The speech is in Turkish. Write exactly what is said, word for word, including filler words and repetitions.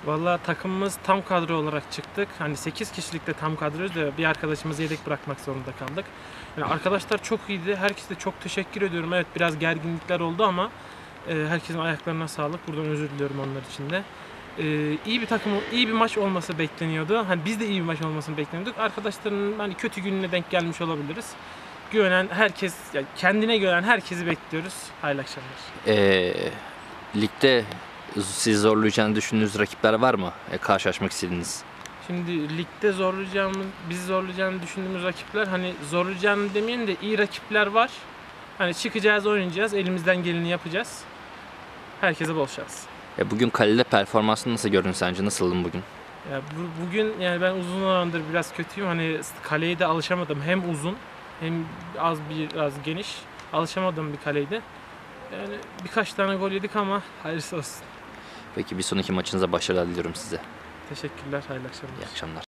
Valla takımımız tam kadro olarak çıktık. Hani sekiz kişilik de tam kadroyuz da bir arkadaşımızı yedek bırakmak zorunda kaldık. Yani arkadaşlar çok iyiydi. Herkese çok teşekkür ediyorum. Evet biraz gerginlikler oldu ama e, herkesin ayaklarına sağlık. Buradan özür diliyorum onlar için de. E, iyi bir takım, iyi bir maç olması bekleniyordu. Hani biz de iyi bir maç olmasını beklemiyorduk. Arkadaşların hani kötü gününe denk gelmiş olabiliriz. Güvenen herkes, yani kendine güvenen herkesi bekliyoruz. Hayırlı akşamlar. Ee, ligde sizi zorlayacağını düşündüğünüz rakipler var mı? E, karşılaşmak istediğiniz. Şimdi ligde zorlayacağımız, bizi zorlayacağını düşündüğümüz rakipler, hani zorlayacağını demeyelim de iyi rakipler var. Hani çıkacağız, oynayacağız, elimizden geleni yapacağız. Herkese bol şans. E, bugün kalede performansını nasıl gördün sence? Nasıldın bugün? Ya bu, bugün yani ben uzun zamandır biraz kötüyüm. Hani kaleye de alışamadım. Hem uzun hem az biraz geniş. Alışamadım bir kaleydi. Yani birkaç tane gol yedik ama hayırlısı olsun. Peki bir sonraki maçınıza başarılar diliyorum size. Teşekkürler, hayırlı akşamlar. İyi akşamlar.